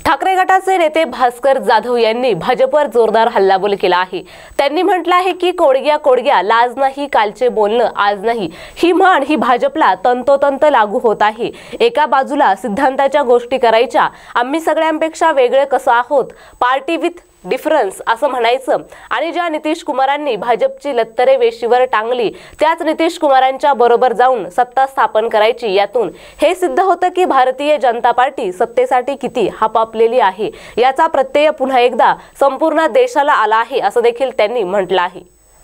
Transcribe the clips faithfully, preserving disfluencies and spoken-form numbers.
ठाकरे गटाचे नेते भास्कर जाधव यांनी भाजपवर जोरदार हल्लाबोल केला आहे। त्यांनी म्हटलं आहे की कोडग्या कोडग्या लाज नाही, कालचे बोलणं आज नाही, ही म्हण ही भाजपला तंतोतंत लागू होत आहे। एका बाजूला सिद्धांताच्या गोष्टी करायच्या, आम्ही सगळ्यांपेक्षा वेगळे कसं आहोत, पार्टी विथ डिफरन्स असं म्हणायचं, आणि ज्या नितीश कुमारांनी भाजपची लत्तरे वेशीवर टांगली त्याच नितीश कुमारांच्या बरोबर जाऊन सत्ता स्थापन करायची। यातून हे सिद्ध होतं की भारतीय जनता पार्टी सत्तेसाठी किती हापापलेली आहे, याचा प्रत्यय पुन्हा एकदा संपूर्ण देशाला आला आहे असं देखील त्यांनी म्हटलं आहे।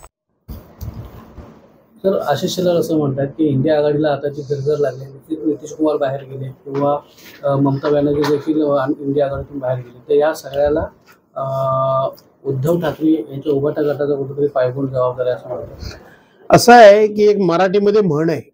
तर आशिष शेलार असं म्हणतात की इंडिया आघाडीला आताची गरज लागली, नितीश कुमार बाहेर गेले किंवा ममता बॅनर्जी देखील इंडिया आघाडीतून बाहेर गेले, तर या सगळ्याला उद्धव ठाकरे यांच्या उभाटा गटाचा कुठेतरी पायगुण जबाबदार आहे असं म्हणतात। असं आहे की एक मराठीमध्ये म्हण आहे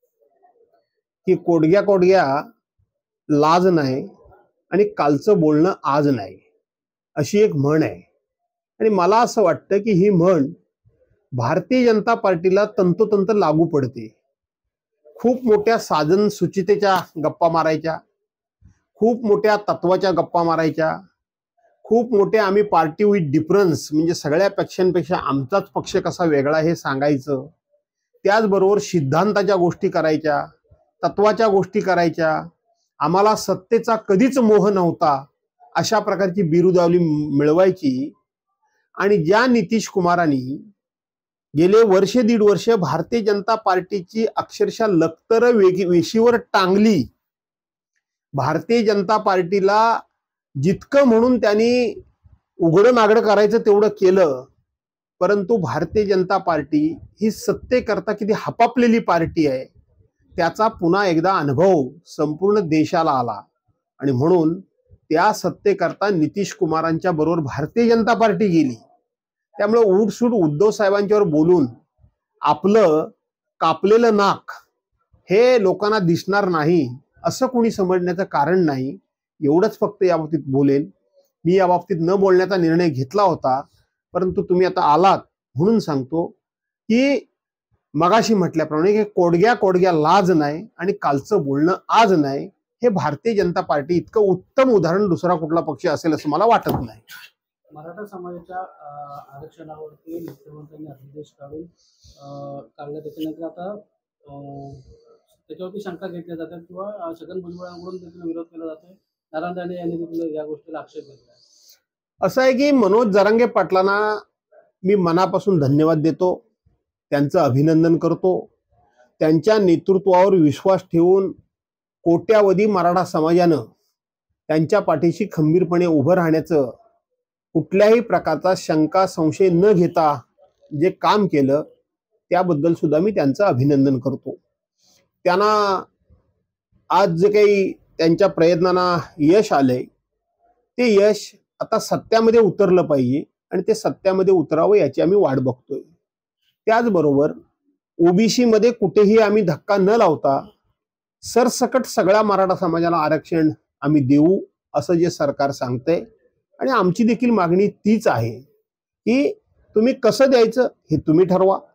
की कोडग्या कोडग्या लाज नाही आणि कालचं बोलणं आज नाही, अशी एक म्हण आहे। आणि मला असं वाटतं की ही म्हण भारतीय जनता पार्टीला तंतोतंत लागू पडते। खूप मोठ्या साधन सुचितेच्या गप्पा मारायच्या, खूप मोठ्या तत्वाच्या गप्पा मारायच्या, खूप मोठे आम्ही पार्टी विथ डिफरन्स म्हणजे सगळ्या पक्षांपेक्षा आमचाच पक्ष कसा वेगळा हे सांगायचं, त्याचबरोबर सिद्धांताच्या गोष्टी करायच्या, तत्वाच्या गोष्टी करायच्या, आम्हाला सत्तेचा कधीच मोह नव्हता अशा प्रकारची बिरुदावली मिळवायची। आणि ज्या नितीश कुमारांनी गेले वर्षे दीड वर्ष भारतीय जनता पार्टीची अक्षरशः लक्तर वेशीवर टांगली, भारतीय जनता पार्टीला जितकं म्हणून त्यांनी उघडं नागडं करायचं तेवढं केलं, परंतु भारतीय जनता पार्टी ही सत्तेकरता किती हपापलेली पार्टी आहे त्याचा पुन्हा एकदा अनुभव संपूर्ण देशाला आला। आणि म्हणून त्या सत्तेकरता नितीश कुमारांच्या बरोबर भारतीय जनता पार्टी गेली। त्यामुळे उठसूट उद्धव साहेबांच्यावर बोलून आपलं कापलेलं नाक हे लोकांना दिसणार नाही असं कोणी समजण्याचं कारण नाही। एवढंच फक्त या बाबतीत बोलेल। मी या बाबतीत न बोलण्याचा निर्णय घेतला होता, परंतु तुम्ही आता आलात म्हणून सांगतो की मगाशी म्हटल्याप्रमाणे की कोडग्या कोडग्या लाज नाही आणि कालचं बोलणं आज नाही, हे भारतीय जनता पार्टी इतकं उत्तम उदाहरण दुसरा कुठला पक्ष असेल असं मला वाटत नाही। मराठा समाजाच्या आरक्षणावरती मुख्यमंत्र्यांनी अध्यादेश काढून काढला, त्याच्यानंतर आता त्याच्यावरती शंका घेतल्या जातात किंवा छगन भुजबळांकडून देखील विरोध केला जातोय। नारायण राणे यांनी देखील या गोष्टीला आक्षेप घेतला। असं आहे की मनोज जरांगे पाटलांना मी मनापासून धन्यवाद देतो, त्यांचं अभिनंदन करतो। त्यांच्या नेतृत्वावर विश्वास ठेवून कोट्यावधी मराठा समाजानं त्यांच्या पाठीशी खंबीरपणे उभं राहण्याचं, कुठल्याही प्रकारचा शंका संशय न घेता जे काम केलं त्याबद्दल सुद्धा मी त्यांचं अभिनंदन करतो। त्यांना आज जे काही त्यांच्या प्रयत्नांना यश आलंय ते यश आता सत्यामध्ये उतरलं पाहिजे आणि ते सत्यामध्ये उतरावं याची आम्ही वाट बघतोय। त्याचबरोबर ओबीसी मध्ये कुठेही आम्ही धक्का न लावता सरसकट सगळ्या मराठा समाजाला आरक्षण आम्ही देऊ असं जे सरकार सांगतंय, आणि आमची देखील मागणी तीच आहे की तुम्ही कसं द्यायचं हे तुम्ही ठरवा।